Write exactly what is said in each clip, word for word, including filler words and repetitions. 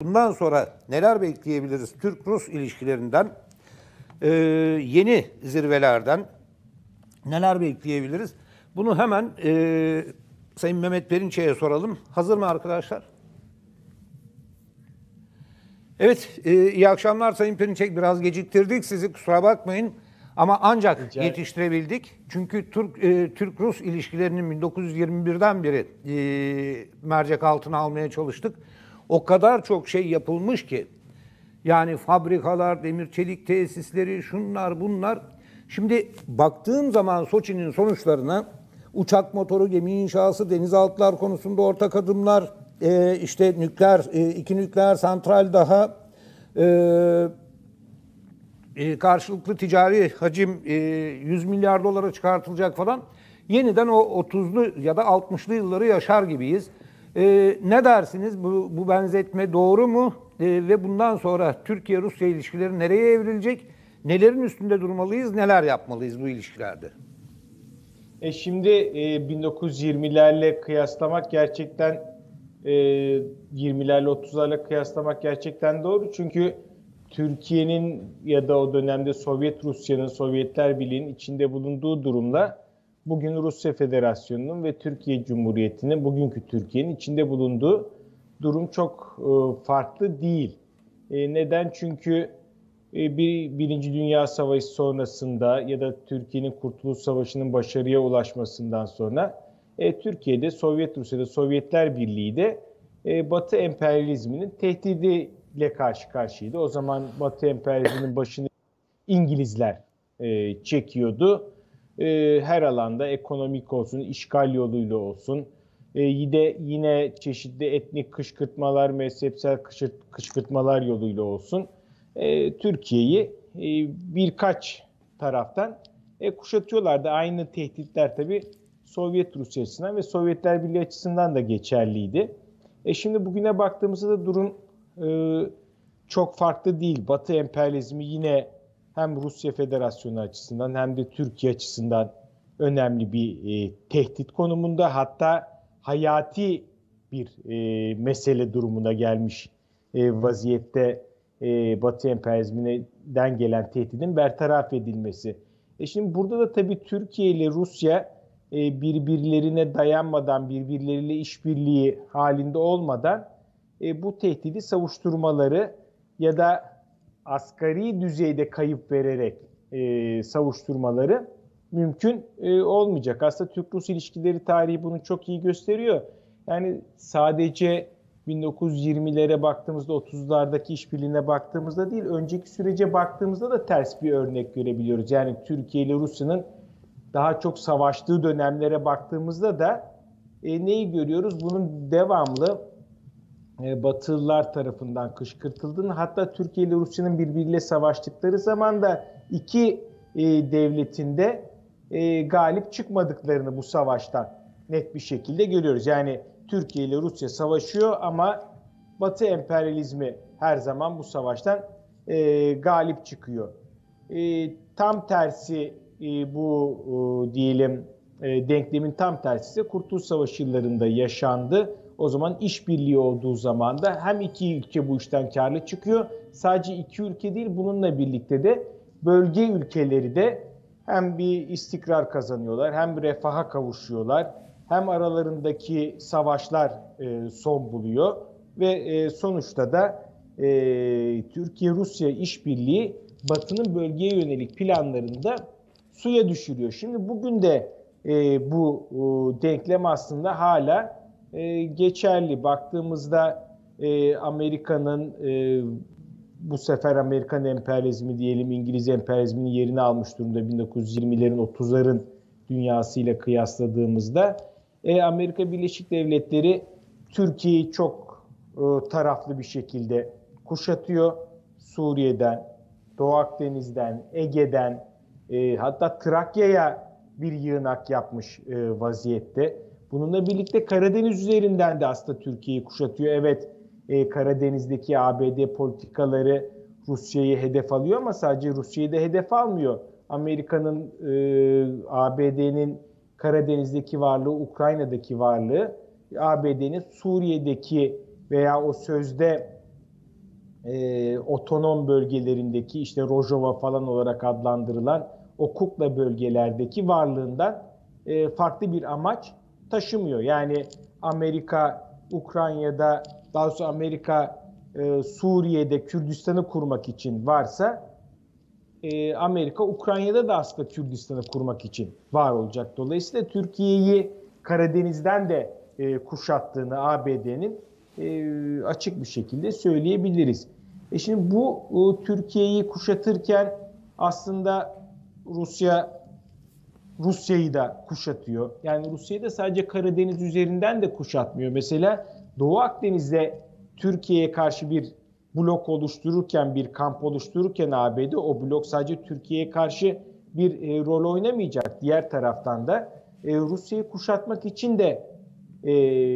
Bundan sonra neler bekleyebiliriz Türk-Rus ilişkilerinden, e, yeni zirvelerden neler bekleyebiliriz? Bunu hemen e, Sayın Mehmet Perinçek'e soralım. Hazır mı arkadaşlar? Evet, e, iyi akşamlar Sayın Perinçek. Biraz geciktirdik sizi, kusura bakmayın. Ama ancak Rica yetiştirebildik. Çünkü Türk e, Türk-Rus ilişkilerinin bin dokuz yüz yirmi birden beri e, mercek altına almaya çalıştık. O kadar çok şey yapılmış ki, yani fabrikalar, demir çelik tesisleri, şunlar bunlar. Şimdi baktığım zaman Soçi'nin sonuçlarına, uçak motoru, gemi inşası, denizaltılar konusunda ortak adımlar, e, işte nükleer, e, iki nükleer santral daha, e, e, karşılıklı ticari hacim e, yüz milyar dolara çıkartılacak falan. Yeniden o otuzlu ya da altmışlı yılları yaşar gibiyiz. E, ne dersiniz? Bu, bu benzetme doğru mu? E, ve bundan sonra Türkiye-Rusya ilişkileri nereye evrilecek? Nelerin üstünde durmalıyız? Neler yapmalıyız bu ilişkilerde? E şimdi e, bin dokuz yüz yirmilerle kıyaslamak gerçekten e, yirmilerle otuzlarla kıyaslamak gerçekten doğru. Çünkü Türkiye'nin ya da o dönemde Sovyet Rusya'nın, Sovyetler Birliği'nin içinde bulunduğu durumla bugün Rusya Federasyonu'nun ve Türkiye Cumhuriyeti'nin, bugünkü Türkiye'nin içinde bulunduğu durum çok e, farklı değil. E, neden? Çünkü bir Birinci Dünya Savaşı sonrasında ya da Türkiye'nin Kurtuluş Savaşı'nın başarıya ulaşmasından sonra e, Türkiye'de Sovyet Rusya'da Sovyetler Birliği'de e, Batı emperyalizminin tehdidiyle karşı karşıyaydı. O zaman Batı emperyalizminin başını İngilizler e, çekiyordu. E, her alanda ekonomik olsun, işgal yoluyla olsun, e, yine, yine çeşitli etnik kışkırtmalar, mezhepsel kışkırtmalar yoluyla olsun. E, Türkiye'yi e, birkaç taraftan e, kuşatıyorlardı. Aynı tehditler tabii Sovyet Rusya açısından ve Sovyetler Birliği açısından da geçerliydi. E şimdi bugüne baktığımızda da durum e, çok farklı değil. Batı emperyalizmi yine hem Rusya Federasyonu açısından hem de Türkiye açısından önemli bir e, tehdit konumunda. Hatta hayati bir e, mesele durumuna gelmiş e, vaziyette. E, Batı emperyalizminden gelen tehdidin bertaraf edilmesi. E şimdi burada da tabii Türkiye ile Rusya e, birbirlerine dayanmadan, birbirleriyle işbirliği halinde olmadan e, bu tehdidi savuşturmaları ya da asgari düzeyde kayıp vererek e, savuşturmaları mümkün e, olmayacak. Aslında Türk-Rus ilişkileri tarihi bunu çok iyi gösteriyor. Yani sadece bin dokuz yüz yirmilere baktığımızda, otuzlardaki işbirliğine baktığımızda değil, önceki sürece baktığımızda da ters bir örnek görebiliyoruz. Yani Türkiye ile Rusya'nın daha çok savaştığı dönemlere baktığımızda da e, neyi görüyoruz? Bunun devamlı e, Batılılar tarafından kışkırtıldığını, hatta Türkiye ile Rusya'nın birbiriyle savaştıkları zaman da iki e, devletin de e, galip çıkmadıklarını bu savaştan net bir şekilde görüyoruz. Yani Türkiye ile Rusya savaşıyor ama Batı emperyalizmi her zaman bu savaştan e, galip çıkıyor. E, tam tersi e, bu e, diyelim e, denklemin tam tersi ise Kurtuluş Savaşı yıllarında yaşandı. O zaman işbirliği olduğu zaman da hem iki ülke bu işten karlı çıkıyor. Sadece iki ülke değil, bununla birlikte de bölge ülkeleri de hem bir istikrar kazanıyorlar, hem bir refaha kavuşuyorlar. Hem aralarındaki savaşlar e, son buluyor ve e, sonuçta da e, Türkiye-Rusya işbirliği Batı'nın bölgeye yönelik planlarını da suya düşürüyor. Şimdi bugün de e, bu e, denklem aslında hala e, geçerli. Baktığımızda e, Amerika'nın e, bu sefer Amerikan emperyalizmi diyelim, İngiliz emperyalizminin yerini almış durumda bin dokuz yüz yirmilerin otuzların dünyasıyla kıyasladığımızda. E, Amerika Birleşik Devletleri Türkiye'yi çok e, taraflı bir şekilde kuşatıyor. Suriye'den, Doğu Akdeniz'den, Ege'den, e, hatta Trakya'ya bir yığınak yapmış e, vaziyette. Bununla birlikte Karadeniz üzerinden de aslında Türkiye'yi kuşatıyor. Evet, e, Karadeniz'deki A B D politikaları Rusya'yı hedef alıyor ama sadece Rusya'yı da hedef almıyor. Amerika'nın, e, A B D'nin Karadeniz'deki varlığı, Ukrayna'daki varlığı, A B D'nin Suriye'deki veya o sözde e, otonom bölgelerindeki işte Rojava falan olarak adlandırılan o kukla bölgelerdeki varlığından e, farklı bir amaç taşımıyor. Yani Amerika Ukrayna'da, daha doğrusu Amerika e, Suriye'de Kürdistan'ı kurmak için varsa e, Amerika Ukrayna'da da aslında Kürdistan'ı kurmak için var olacak. Dolayısıyla Türkiye'yi Karadeniz'den de e, kuşattığını A B D'nin e, açık bir şekilde söyleyebiliriz. E şimdi bu e, Türkiye'yi kuşatırken aslında Rusya Rusya'yı da kuşatıyor. Yani Rusya'yı da sadece Karadeniz üzerinden de kuşatmıyor. Mesela Doğu Akdeniz'de Türkiye'ye karşı bir blok oluştururken, bir kamp oluştururken A B D o blok sadece Türkiye'ye karşı bir e, rol oynamayacak. Diğer taraftan da e, Rusya'yı kuşatmak için de e,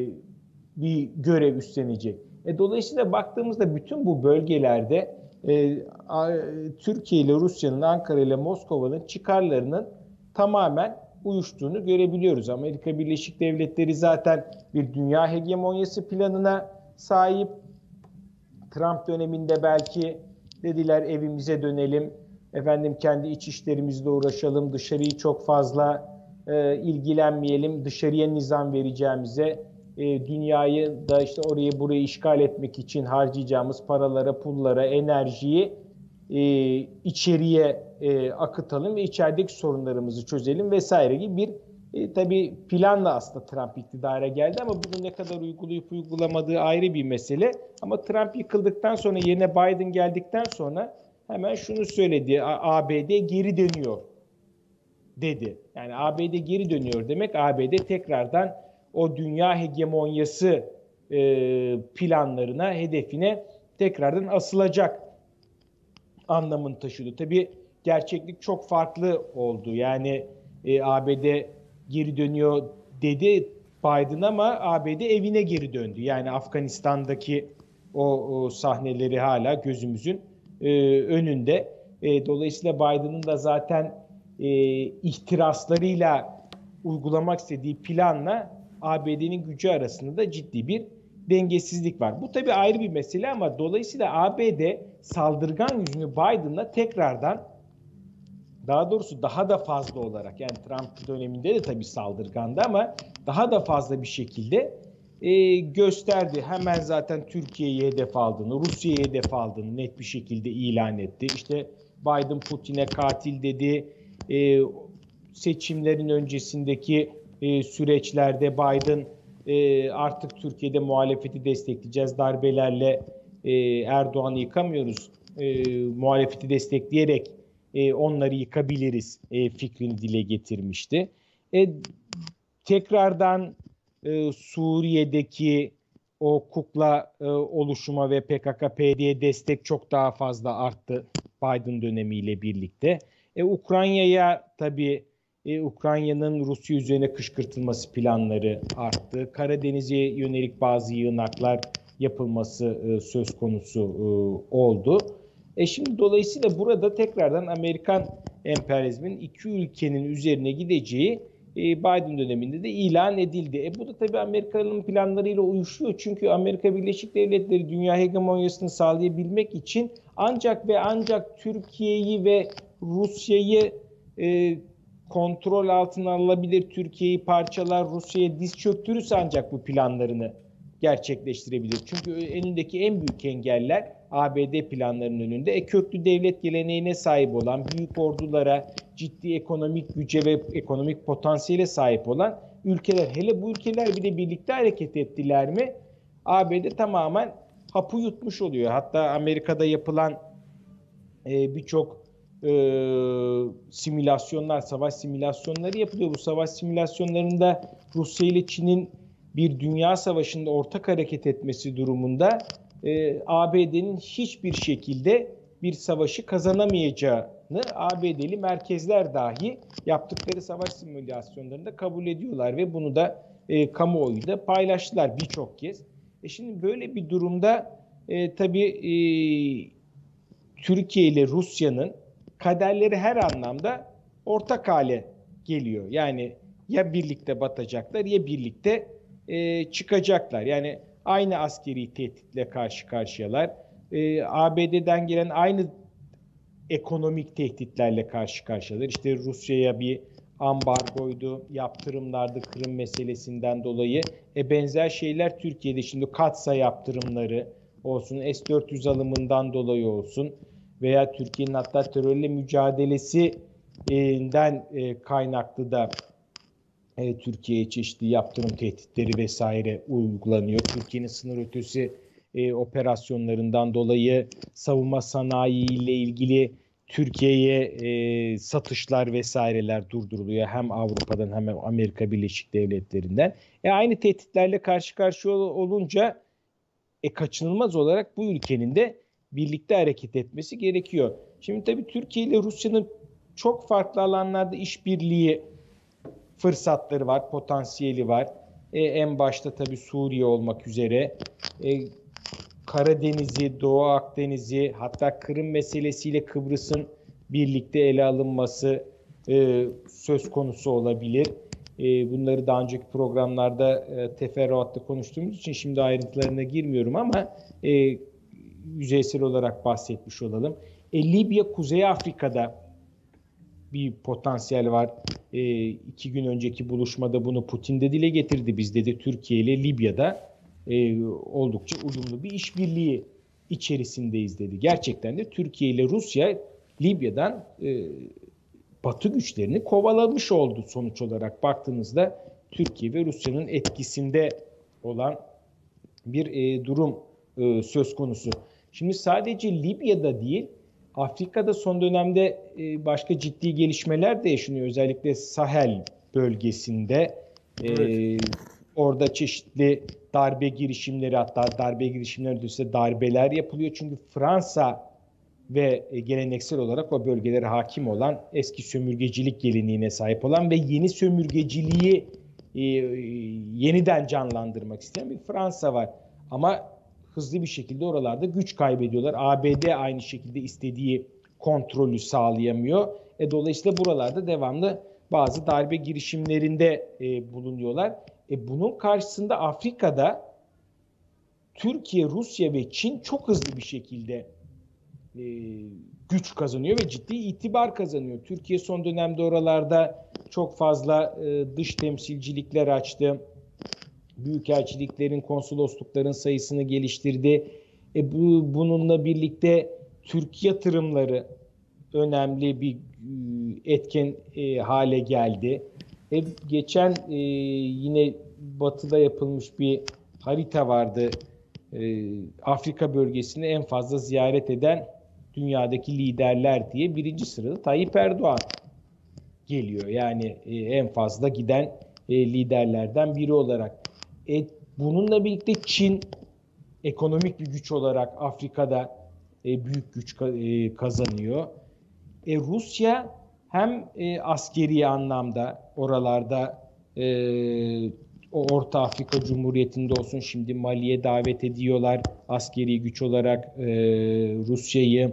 bir görev üstlenecek. E, dolayısıyla baktığımızda bütün bu bölgelerde e, a, Türkiye ile Rusya'nın, Ankara ile Moskova'nın çıkarlarının tamamen uyuştuğunu görebiliyoruz. Amerika Birleşik Devletleri zaten bir dünya hegemonyası planına sahip. Trump döneminde belki dediler evimize dönelim, efendim kendi iç işlerimizle uğraşalım, dışarıyı çok fazla e, ilgilenmeyelim, dışarıya nizam vereceğimize e, dünyayı da işte orayı burayı işgal etmek için harcayacağımız paralara, pullara, enerjiyi e, içeriye e, akıtalım ve içerideki sorunlarımızı çözelim vesaire gibi bir e, tabii planla aslında Trump iktidara geldi ama bunu ne kadar uygulayıp uygulamadığı ayrı bir mesele. Ama Trump yıkıldıktan sonra yerine Biden geldikten sonra hemen şunu söyledi: A B D geri dönüyor dedi. Yani A B D geri dönüyor demek A B D tekrardan o dünya hegemonyası e, planlarına, hedefine tekrardan asılacak anlamını taşıyordu. Tabii gerçeklik çok farklı oldu. Yani e, A B D geri dönüyor dedi Biden ama A B D evine geri döndü. Yani Afganistan'daki o, o sahneleri hala gözümüzün e, önünde. E, dolayısıyla Biden'ın da zaten e, ihtiraslarıyla uygulamak istediği planla A B D'nin gücü arasında da ciddi bir dengesizlik var. Bu tabii ayrı bir mesele ama dolayısıyla A B D saldırgan yüzünü Biden'la tekrardan, daha doğrusu daha da fazla olarak, yani Trump döneminde de tabii saldırgandı ama daha da fazla bir şekilde e, gösterdi. Hemen zaten Türkiye'yi hedef aldığını, Rusya'yı hedef aldığını net bir şekilde ilan etti. İşte Biden Putin'e katil dedi. E, seçimlerin öncesindeki e, süreçlerde Biden e, artık Türkiye'de muhalefeti destekleyeceğiz, darbelerle e, Erdoğan'ı yıkamıyoruz, e, muhalefeti destekleyerek e, onları yıkabiliriz e, fikrini dile getirmişti. E, tekrardan e, Suriye'deki o kukla e, oluşuma ve P K K P D Y'ye destek çok daha fazla arttı Biden dönemiyle birlikte. E, Ukrayna'ya tabii e, Ukrayna'nın Rusya üzerine kışkırtılması planları arttı. Karadeniz'e yönelik bazı yığınaklar yapılması e, söz konusu e, oldu. E şimdi dolayısıyla burada tekrardan Amerikan emperyalizmin iki ülkenin üzerine gideceği e, Biden döneminde de ilan edildi. E bu da tabii Amerika'nın planlarıyla uyuşuyor. Çünkü Amerika Birleşik Devletleri dünya hegemonyasını sağlayabilmek için ancak ve ancak Türkiye'yi ve Rusya'yı e, kontrol altına alabilir, Türkiye'yi parçalar, Rusya'ya diz çöktürürse ancak bu planlarını gerçekleştirebilir. Çünkü elindeki en büyük engeller A B D planlarının önünde. E, köklü devlet geleneğine sahip olan, büyük ordulara, ciddi ekonomik güce ve ekonomik potansiyele sahip olan ülkeler. Hele bu ülkeler bir de birlikte hareket ettiler mi A B D tamamen hapı yutmuş oluyor. Hatta Amerika'da yapılan e, birçok e, simülasyonlar, savaş simülasyonları yapılıyor. Bu savaş simülasyonlarında Rusya ile Çin'in bir dünya savaşında ortak hareket etmesi durumunda e, A B D'nin hiçbir şekilde bir savaşı kazanamayacağını A B D'li merkezler dahi yaptıkları savaş simülasyonlarında kabul ediyorlar ve bunu da e, kamuoyu da paylaştılar birçok kez. E şimdi böyle bir durumda e, tabii e, Türkiye ile Rusya'nın kaderleri her anlamda ortak hale geliyor. Yani ya birlikte batacaklar ya birlikte e, çıkacaklar. Yani aynı askeri tehditle karşı karşıyalar. e, A B D'den gelen aynı ekonomik tehditlerle karşı karşıyalar. İşte Rusya'ya bir ambargoydu, yaptırımlardı Kırım meselesinden dolayı. E benzer şeyler Türkiye'de şimdi Katsa yaptırımları olsun, S dört yüz alımından dolayı olsun veya Türkiye'nin hatta terörle mücadelesinden e, kaynaklı da e, Türkiye'ye çeşitli yaptırım tehditleri vesaire uygulanıyor. Türkiye'nin sınır ötesi e, operasyonlarından dolayı savunma sanayi ile ilgili Türkiye'ye e, satışlar vesaireler durduruluyor. Hem Avrupa'dan hem Amerika Birleşik Devletleri'nden. E, aynı tehditlerle karşı karşıya olunca e, kaçınılmaz olarak bu ülkenin de birlikte hareket etmesi gerekiyor. Şimdi tabii Türkiye ile Rusya'nın çok farklı alanlarda işbirliği fırsatları var, potansiyeli var. E, en başta tabii Suriye olmak üzere. E, Karadeniz'i, Doğu Akdeniz'i, hatta Kırım meselesiyle Kıbrıs'ın birlikte ele alınması e, söz konusu olabilir. E, bunları daha önceki programlarda e, teferruatlı konuştuğumuz için şimdi ayrıntılarına girmiyorum ama e, yüzeysel olarak bahsetmiş olalım. E, Libya, Kuzey Afrika'da bir potansiyel var. E, iki gün önceki buluşmada bunu Putin de dile getirdi. Biz dedi Türkiye ile Libya'da e, oldukça uyumlu bir işbirliği içerisindeyiz dedi. Gerçekten de Türkiye ile Rusya Libya'dan e, Batı güçlerini kovalamış oldu sonuç olarak baktığınızda Türkiye ve Rusya'nın etkisinde olan bir e, durum e, söz konusu. Şimdi sadece Libya'da değil, Afrika'da son dönemde e, başka ciddi gelişmeler de yaşanıyor. Özellikle Sahel bölgesinde e, evet. Orada çeşitli darbe girişimleri, hatta darbe girişimleri ötesinde darbeler yapılıyor. Çünkü Fransa ve e, geleneksel olarak o bölgelere hakim olan, eski sömürgecilik geleneğine sahip olan ve yeni sömürgeciliği e, yeniden canlandırmak isteyen bir Fransa var. Ama hızlı bir şekilde oralarda güç kaybediyorlar. A B D aynı şekilde istediği kontrolü sağlayamıyor. E, dolayısıyla buralarda devamlı bazı darbe girişimlerinde e, bulunuyorlar. E, bunun karşısında Afrika'da Türkiye, Rusya ve Çin çok hızlı bir şekilde e, güç kazanıyor ve ciddi itibar kazanıyor. Türkiye son dönemde oralarda çok fazla e, dış temsilcilikler açtı. Büyükelçiliklerin, konsoloslukların sayısını geliştirdi. E bu, bununla birlikte Türk yatırımları önemli bir e, etken e, hale geldi. E, geçen e, yine Batı'da yapılmış bir harita vardı. E, Afrika bölgesini en fazla ziyaret eden dünyadaki liderler diye birinci sırada Tayyip Erdoğan geliyor. Yani e, en fazla giden e, liderlerden biri olarak. E, bununla birlikte Çin ekonomik bir güç olarak Afrika'da e, büyük güç e, kazanıyor. E, Rusya hem e, askeri anlamda oralarda e, o Orta Afrika Cumhuriyeti'nde olsun, şimdi Mali'ye davet ediyorlar askeri güç olarak e, Rusya'yı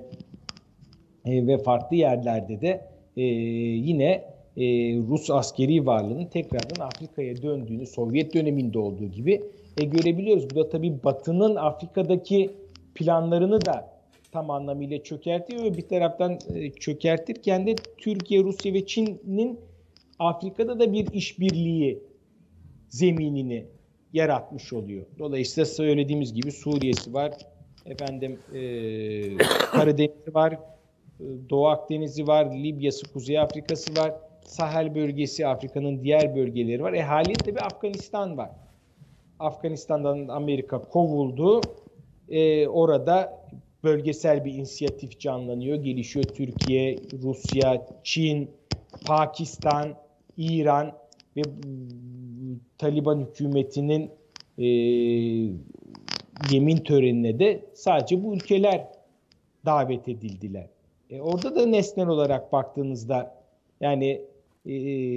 e, ve farklı yerlerde de e, yine e, Rus askeri varlığının tekrardan Afrika'ya döndüğünü, Sovyet döneminde olduğu gibi e, görebiliyoruz. Bu da tabii Batı'nın Afrika'daki planlarını da tam anlamıyla çökertiyor ve bir taraftan e, çökertirken de Türkiye, Rusya ve Çin'in Afrika'da da bir işbirliği zeminini yaratmış oluyor. Dolayısıyla söylediğimiz gibi Suriye'si var, efendim e, Karadeniz'i var, Doğu Akdeniz'i var, Libya'sı, Kuzey Afrika'sı var, Sahel bölgesi, Afrika'nın diğer bölgeleri var. E haliyle tabii Afganistan var. Afganistan'dan Amerika kovuldu. E, orada bölgesel bir inisiyatif canlanıyor, gelişiyor. Türkiye, Rusya, Çin, Pakistan, İran ve Taliban hükümetinin e, yemin törenine de sadece bu ülkeler davet edildiler. E, orada da nesnel olarak baktığınızda yani e,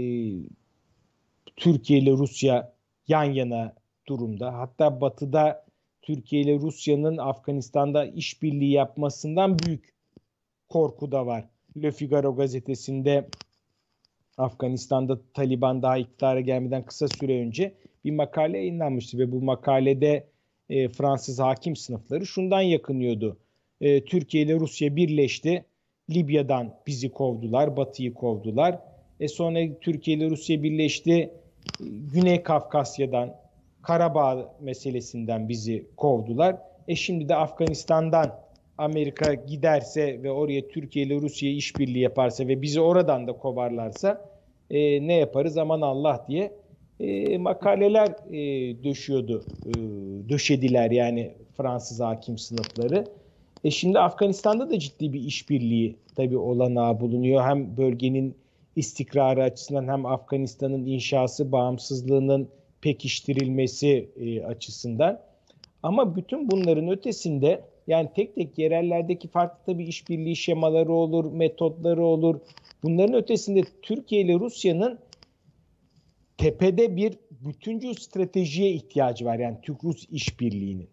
Türkiye ile Rusya yan yana durumda. Hatta Batı'da Türkiye ile Rusya'nın Afganistan'da işbirliği yapmasından büyük korku da var. Le Figaro gazetesinde Afganistan'da Taliban daha iktidara gelmeden kısa süre önce bir makale yayınlanmıştı ve bu makalede e, Fransız hakim sınıfları şundan yakınıyordu. e, Türkiye ile Rusya birleşti. Libya'dan bizi kovdular, Batı'yı kovdular. E sonra Türkiye ile Rusya birleşti. Güney Kafkasya'dan, Karabağ meselesinden bizi kovdular. E şimdi de Afganistan'dan Amerika giderse ve oraya Türkiye ile Rusya işbirliği yaparsa ve bizi oradan da kovarlarsa e, ne yaparız aman Allah diye e, makaleler e, döşüyordu, e, döşediler yani Fransız hakim sınıfları. E şimdi Afganistan'da da ciddi bir işbirliği tabii olanağı bulunuyor. Hem bölgenin istikrarı açısından hem Afganistan'ın inşası, bağımsızlığının pekiştirilmesi e, açısından. Ama bütün bunların ötesinde yani tek tek yerellerdeki farklı tabii işbirliği şemaları olur, metotları olur. Bunların ötesinde Türkiye ile Rusya'nın tepede bir bütüncül stratejiye ihtiyacı var. Yani Türk-Rus işbirliğinin.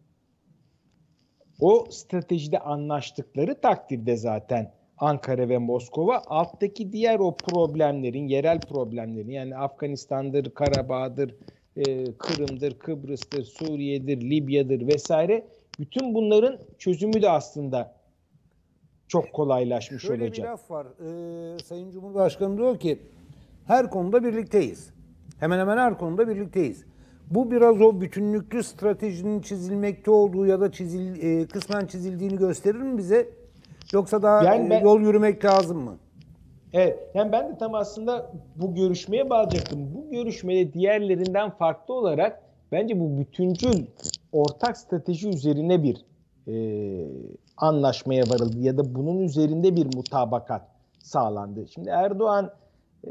O stratejide anlaştıkları takdirde zaten Ankara ve Moskova alttaki diğer o problemlerin, yerel problemlerin yani Afganistan'dır, Karabağ'dır, e, Kırım'dır, Kıbrıs'tır, Suriye'dir, Libya'dır vesaire bütün bunların çözümü de aslında çok kolaylaşmış Şöyle olacak. bir laf var. Ee, Sayın Cumhurbaşkanı diyor ki her konuda birlikteyiz. Hemen hemen her konuda birlikteyiz. Bu biraz o bütünlüklü stratejinin çizilmekte olduğu ya da çizil, e, kısmen çizildiğini gösterir mi bize? Yoksa daha Yani ben, e, yol yürümek lazım mı? Evet. Yani ben de tam aslında bu görüşmeye bağlayacaktım. Bu görüşmede diğerlerinden farklı olarak bence bu bütüncül ortak strateji üzerine bir e, anlaşmaya varıldı ya da bunun üzerinde bir mutabakat sağlandı. Şimdi Erdoğan e,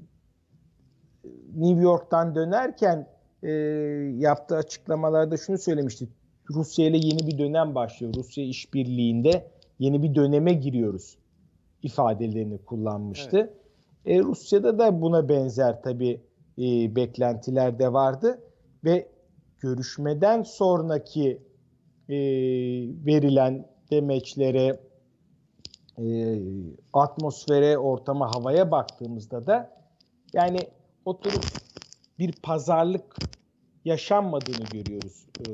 New York'tan dönerken e, yaptığı açıklamalarda şunu söylemişti. Rusya ile yeni bir dönem başlıyor. Rusya işbirliğinde yeni bir döneme giriyoruz ifadelerini kullanmıştı. Evet. E, Rusya'da da buna benzer tabii e, beklentiler de vardı ve görüşmeden sonraki e, verilen demeçlere, e, atmosfere, ortama, havaya baktığımızda da yani oturup bir pazarlık yaşanmadığını görüyoruz e,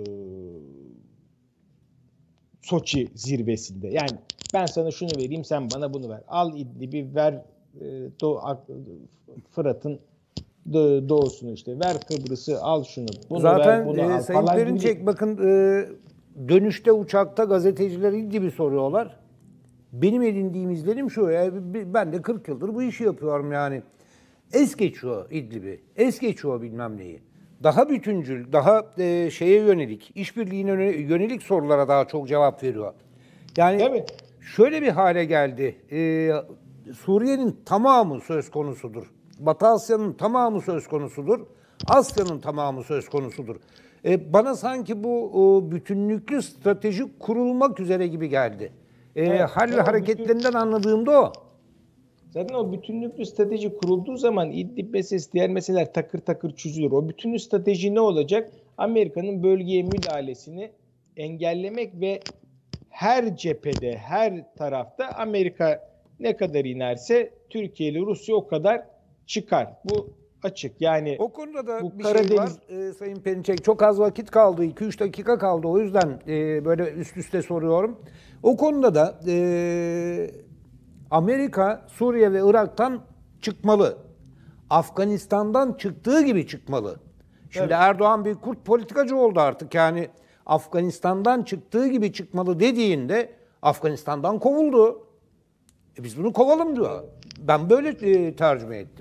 Soçi zirvesinde. Yani ben sana şunu vereyim, sen bana bunu ver. Al İdlib'i, ver e, Doğu, Fırat'ın doğusunu işte. Ver Kıbrıs'ı, al şunu. Bunu Zaten ver, bunu e, al. Sayın Falan Perinçek gibi. bakın e, dönüşte uçakta gazeteciler İdlib'i soruyorlar. Benim edindiğim izlenim şu. Ya, ben de kırk yıldır bu işi yapıyorum yani. Es geçiyor İdlib'i. Es geçiyor bilmem neyi. Daha bütüncül, daha e, şeye yönelik, işbirliğine yönelik sorulara daha çok cevap veriyor. Yani Evet. şöyle bir hale geldi. E, Suriye'nin tamamı söz konusudur. Batı Asya'nın tamamı söz konusudur. Asya'nın tamamı söz konusudur. E, bana sanki bu o, bütünlüklü strateji kurulmak üzere gibi geldi. E, Evet, hal ve evet, hareketlerinden bütün... anladığımda o. Zaten o bütünlüklü strateji kurulduğu zaman İdlib meselesi, diğer meseleler takır takır çözülür. O bütünlü strateji ne olacak? Amerika'nın bölgeye müdahalesini engellemek ve her cephede, her tarafta Amerika ne kadar inerse Türkiye ile Rusya o kadar çıkar. Bu açık. Yani o konuda da bu bir Karadeniz... şey var e, Sayın Perinçek. Çok az vakit kaldı. iki üç dakika kaldı. O yüzden e, böyle üst üste soruyorum. O konuda da e, Amerika Suriye ve Irak'tan çıkmalı. Afganistan'dan çıktığı gibi çıkmalı. Şimdi evet. Erdoğan bir kurt politikacı oldu artık. Yani Afganistan'dan çıktığı gibi çıkmalı dediğinde Afganistan'dan kovuldu. E biz bunu kovalım diyor. Ben böyle e, tercüme ettim.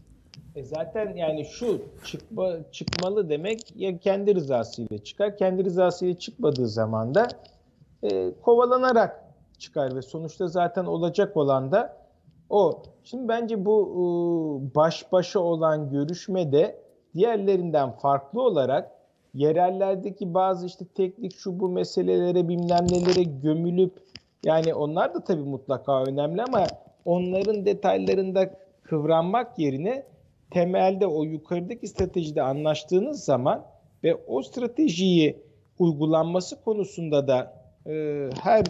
E zaten yani şu çıkma, çıkmalı demek ya kendi rızasıyla çıkar. Kendi rızasıyla çıkmadığı zaman da e, kovalanarak çıkar ve sonuçta zaten olacak olan da o. Şimdi bence bu e, baş başa olan görüşmede diğerlerinden farklı olarak yerellerdeki bazı işte teknik şu bu meselelere bilmem nelere gömülüp yani onlar da tabii mutlaka önemli ama onların detaylarında kıvranmak yerine temelde o yukarıdaki stratejide anlaştığınız zaman ve o stratejiyi uygulanması konusunda da e, her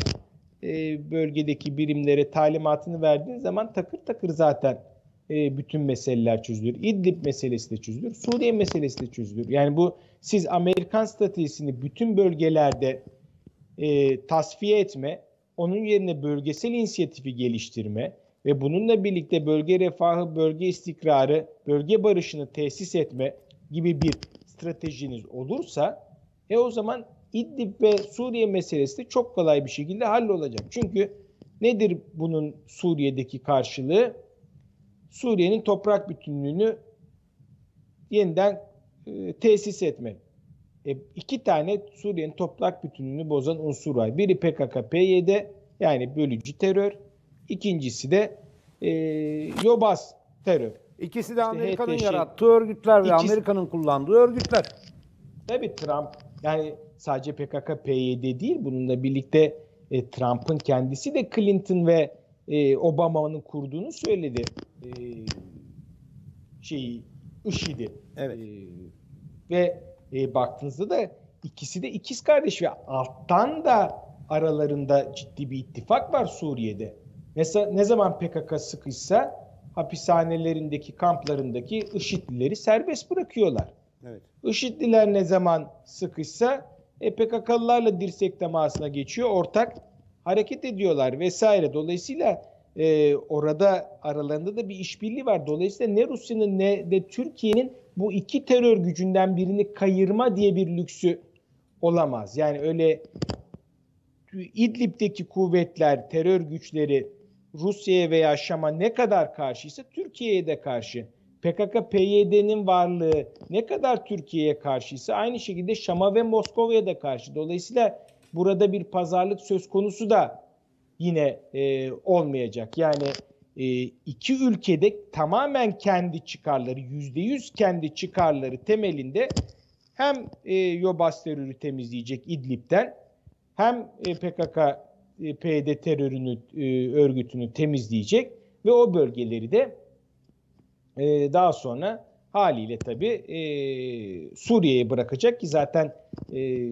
e, bölgedeki birimlere talimatını verdiğiniz zaman takır takır zaten e, bütün meseleler çözülür. İdlib meselesi de çözülür. Suriye meselesi de çözülür. Yani bu siz Amerikan stratejisini bütün bölgelerde e, tasfiye etme, onun yerine bölgesel inisiyatifi geliştirme ve bununla birlikte bölge refahı, bölge istikrarı, bölge barışını tesis etme gibi bir stratejiniz olursa e o zaman İdlib ve Suriye meselesi de çok kolay bir şekilde hallolacak. Çünkü nedir bunun Suriye'deki karşılığı? Suriye'nin toprak bütünlüğünü yeniden e, tesis etme. E, iki tane Suriye'nin toprak bütünlüğünü bozan unsur var. Biri P K K P Y D yani bölücü terör. İkincisi de e, Yobaz terör. İkisi de İşte Amerika'nın H T Ş yarattığı örgütler ve İkisi- Amerika'nın kullandığı örgütler. Tabii Trump yani sadece P K K P Y D değil, bununla birlikte e, Trump'ın kendisi de Clinton ve e, Obama'nın kurduğunu söyledi. E, şeyi IŞİD'i. Evet. E, ve e, baktığınızda da ikisi de ikiz kardeş ve alttan da aralarında ciddi bir ittifak var Suriye'de. Mesela ne zaman P K K sıkışsa hapishanelerindeki, kamplarındaki IŞİD'lileri serbest bırakıyorlar. Evet. IŞİD'liler ne zaman sıkışsa e, P K K'lılarla dirsek temasına geçiyor, ortak hareket ediyorlar vesaire. Dolayısıyla e, orada aralarında da bir işbirliği var. Dolayısıyla ne Rusya'nın ne de Türkiye'nin bu iki terör gücünden birini kayırma diye bir lüksü olamaz. Yani öyle İdlib'deki kuvvetler, terör güçleri Rusya'ya veya Şam'a ne kadar karşıysa Türkiye'ye de karşı. P K K P Y D'nin varlığı ne kadar Türkiye'ye karşıysa aynı şekilde Şam'a ve Moskova'ya da karşı. Dolayısıyla burada bir pazarlık söz konusu da yine e, olmayacak. Yani e, iki ülkede tamamen kendi çıkarları, yüzde yüz kendi çıkarları temelinde hem e, Yobaz terörü temizleyecek İdlib'den hem e, P K K P Y D terörünü e, örgütünü temizleyecek ve o bölgeleri de e, daha sonra haliyle tabii e, Suriye'ye bırakacak ki zaten e,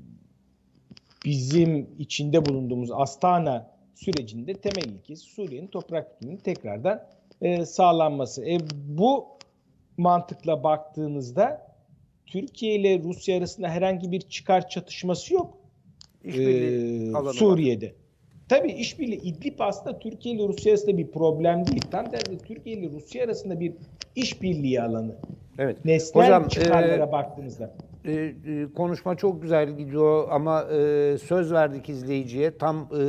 bizim içinde bulunduğumuz Astana sürecinde temel ilkesi Suriye'nin toprak bütünlüğünün tekrardan e, sağlanması. E, bu mantıkla baktığınızda Türkiye ile Rusya arasında herhangi bir çıkar çatışması yok. İşbirliği Ee, alanı Suriye'de. var. Tabii işbirliği İdlib aslında Türkiye ile Rusya arasında bir problem değil. Tam tersi Türkiye ile Rusya arasında bir işbirliği alanı. Evet. Nesnel Hocam, çıkarlara e, baktığınızda. e, e, konuşma çok güzel gidiyor ama e, söz verdik izleyiciye. Tam e,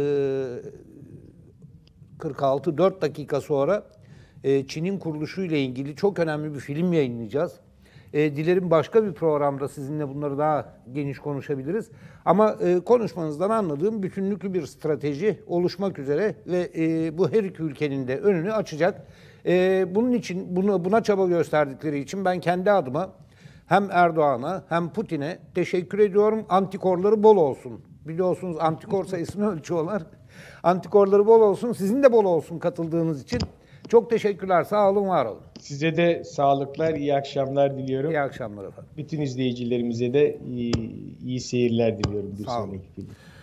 kırk altı dört dakika sonra e, Çin'in kuruluşu ile ilgili çok önemli bir film yayınlayacağız. E, dilerim başka bir programda sizinle bunları daha geniş konuşabiliriz. Ama e, konuşmanızdan anladığım bütünlüklü bir strateji oluşmak üzere ve e, bu her iki ülkenin de önünü açacak. E, bunun için bunu, buna çaba gösterdikleri için ben kendi adıma hem Erdoğan'a hem Putin'e teşekkür ediyorum. Antikorları bol olsun. Biliyorsunuz antikor sayısını ölçüyorlar. Antikorları bol olsun. Sizin de bol olsun katıldığınız için. Çok teşekkürler. Sağ olun, var olun. Size de sağlıklar, iyi akşamlar diliyorum. İyi akşamlar efendim. Bütün izleyicilerimize de iyi, iyi seyirler diliyorum bir Sağ olun. sonraki film.